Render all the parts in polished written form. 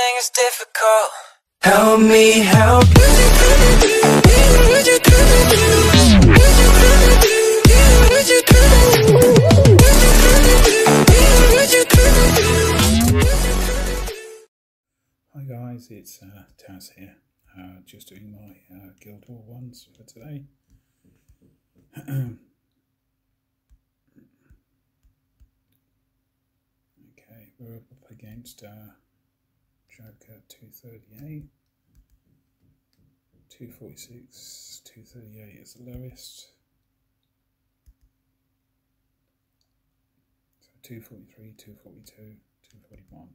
everything is difficult. Help me help. Hi guys, it's Taz here, just doing my Guild War ones for today. Okay, we're up against Joker 238, 246, 238 is the lowest, so 243, 242, 241.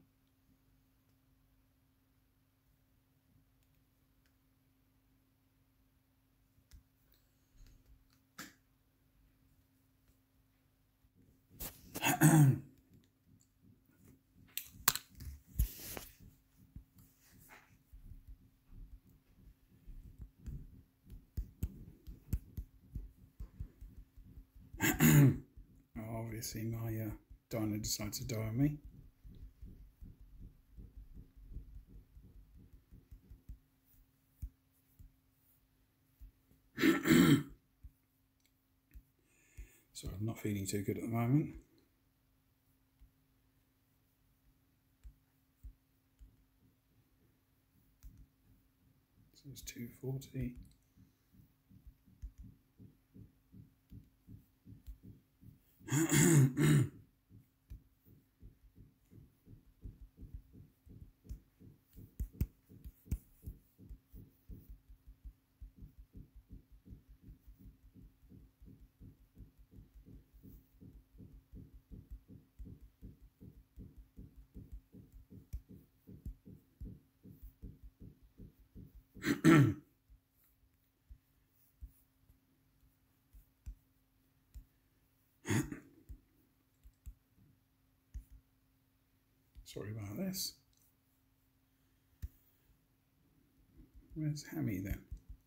Obviously my Dyna decided to die on me. So I'm not feeling too good at the moment. So it's 240. Sorry about this. Where's Hammy then?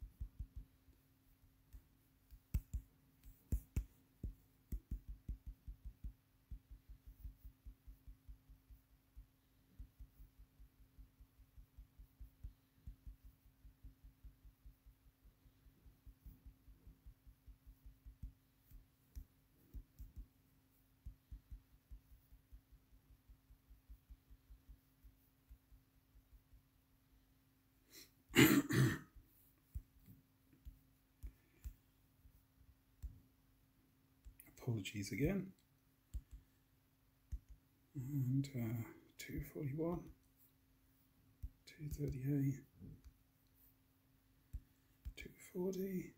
Apologies again. And 241, 238, 240,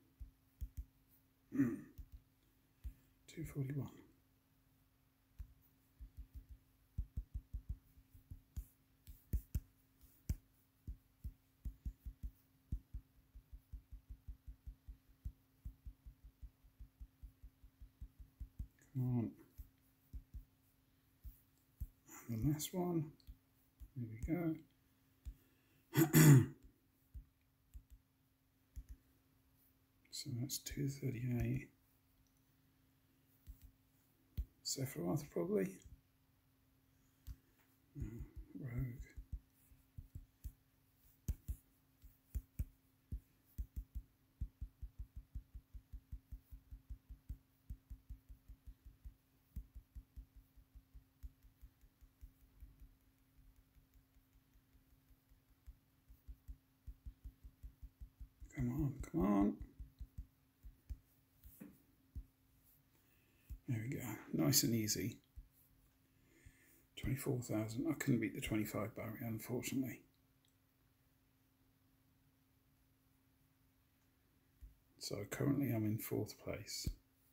241. Come on. And the last one. There we go. So that's 238. Sephiroth probably. Rogue. Come on, come on. There we go. Nice and easy. 24,000. I couldn't beat the 25 barrier, unfortunately. So currently I'm in 4th place.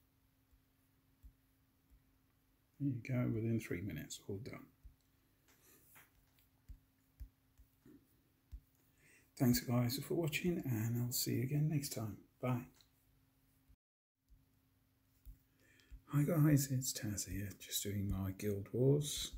There you go, within 3 minutes, all done. Thanks guys for watching, and I'll see you again next time. Bye. Hi guys, it's Taz here, just doing my Guild Wars.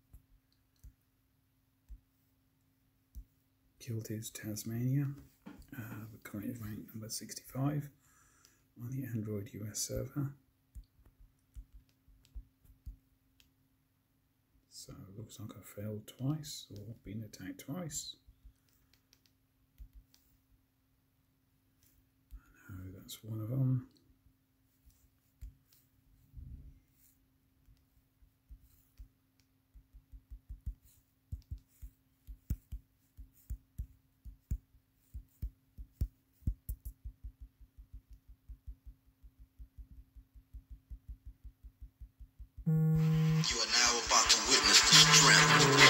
Guild is TazMania. We're currently ranked number 65 on the Android US server. So So it looks like I failed twice or been attacked twice. No, that's one of them. You are now about to witness the strength.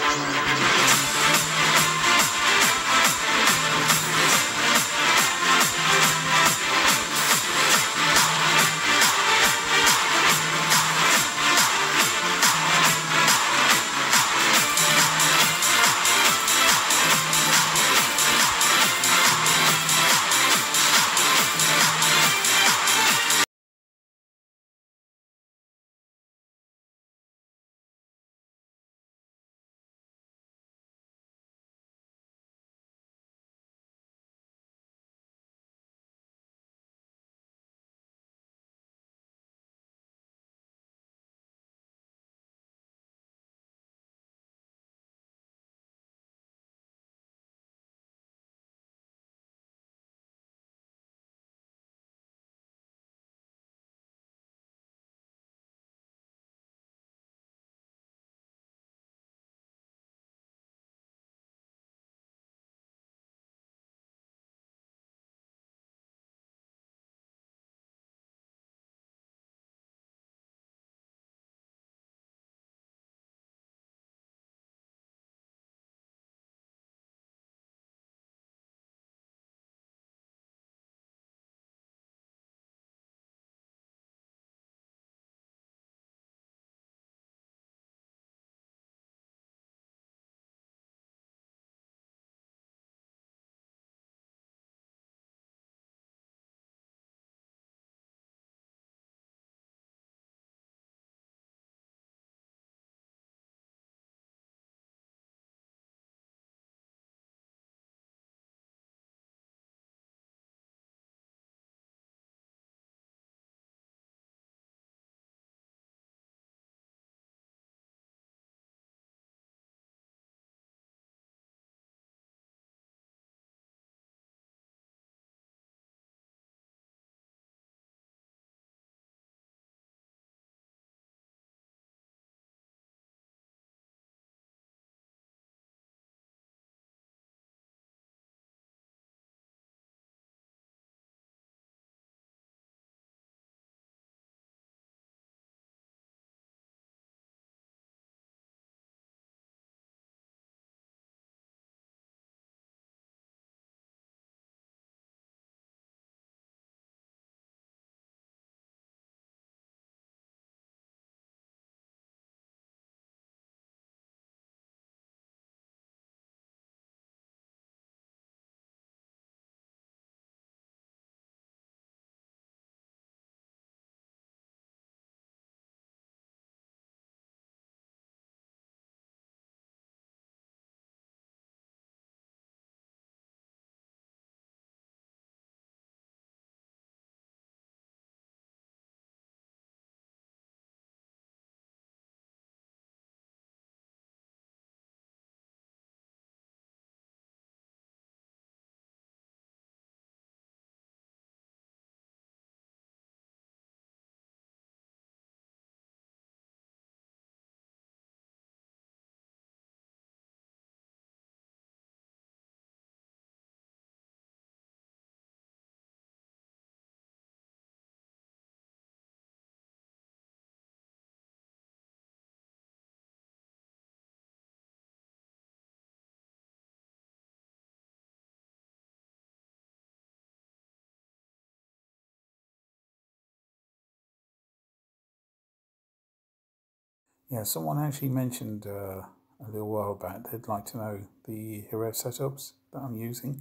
Yeah, someone actually mentioned a little while back they'd like to know the hero setups that I'm using.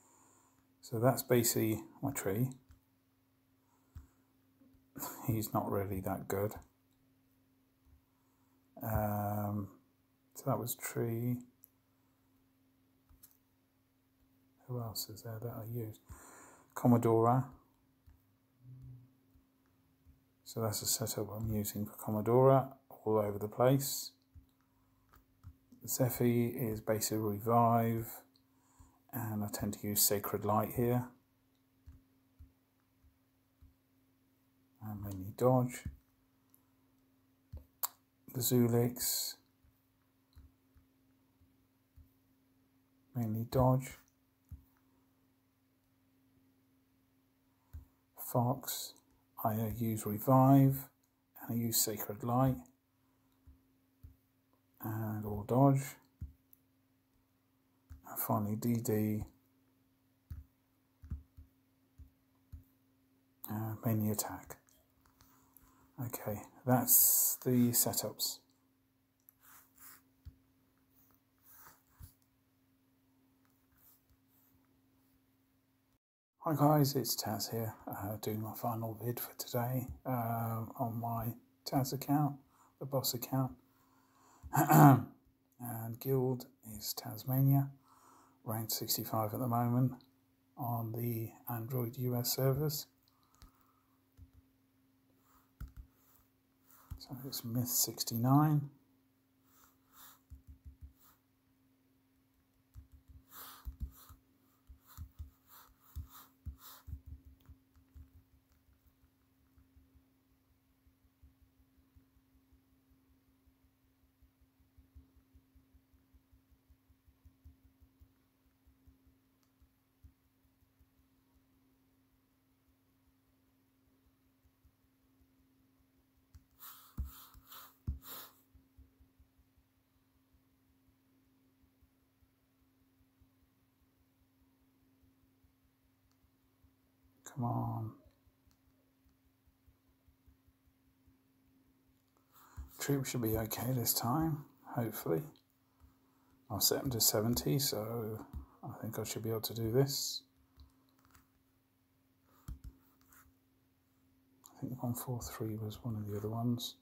So that's basically my tree. He's not really that good. So that was tree. Who else is there that I use? Commodora. So that's the setup I'm using for Commodora, all over the place. Zephy is basically revive, and I tend to use Sacred Light here. And mainly dodge. The Zulix, mainly dodge. Fox, I use revive, and I use Sacred Light, and all dodge. And finally DD, mainly attack. Okay, that's the setups. Hi guys, it's Taz here, doing my final vid for today on my Taz account, the boss account. And guild is TazMania, ranked 65 at the moment on the Android US servers. So it's Myth 69. Come on. Troops should be okay this time, hopefully. I'll set them to 70, so I think I should be able to do this. I think 143 was one of the other ones.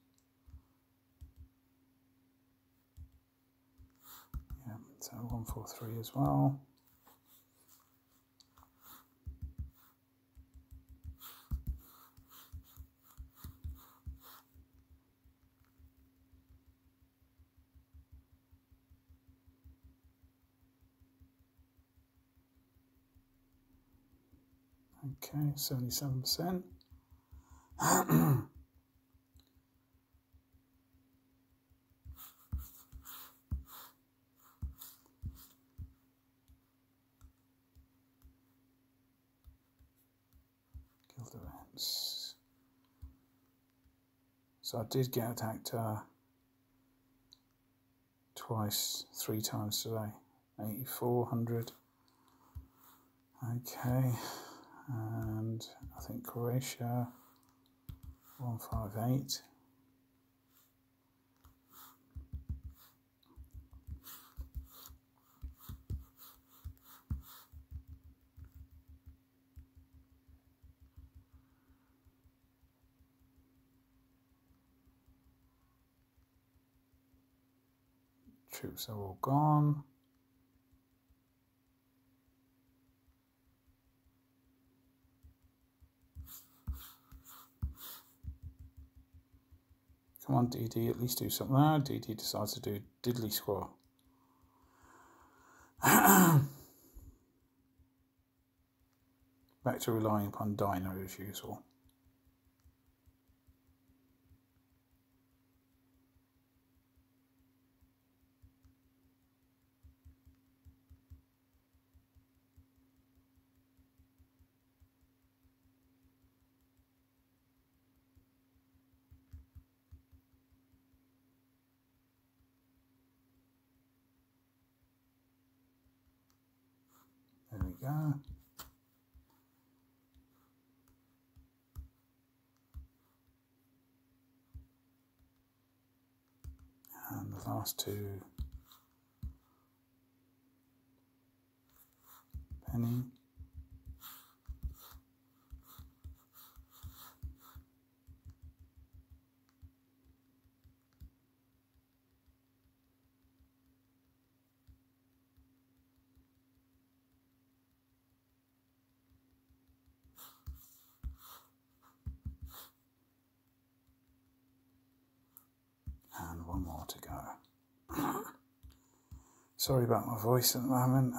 Yeah, so 143 as well. Okay, 77%. Guild events. So I did get attacked twice, 3 times today. 8400. Okay, and I think Croatia 158. Troops are all gone. Come on, DD, at least do something. Now DD decides to do diddly squat. Back to relying upon Dyna as usual. There we go. And the last 2. Penny. And 1 more to go. Sorry about my voice at the moment.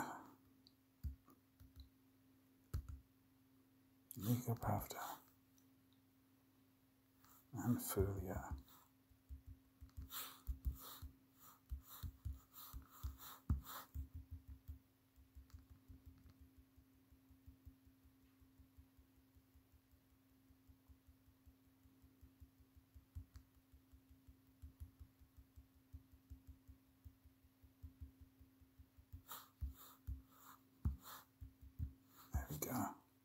Legopavda and Fulia. There we go.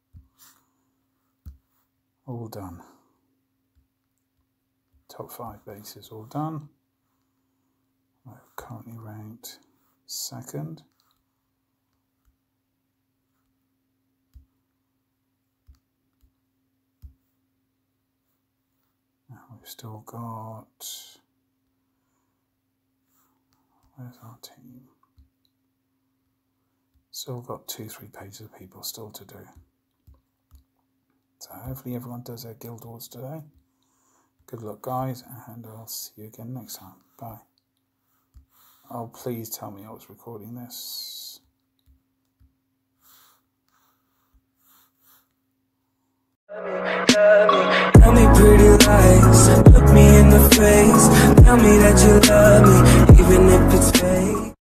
All done. Top 5 bases all done. We're currently ranked 2nd. Now we've still got, where's our team? Still got 2-3 pages of people still to do. So hopefully everyone does their guild wars today. Good luck guys, and I'll see you again next time. Bye. Oh, please tell me I was recording this. Tell me pretty lies, look me in the face. Tell me that you love me.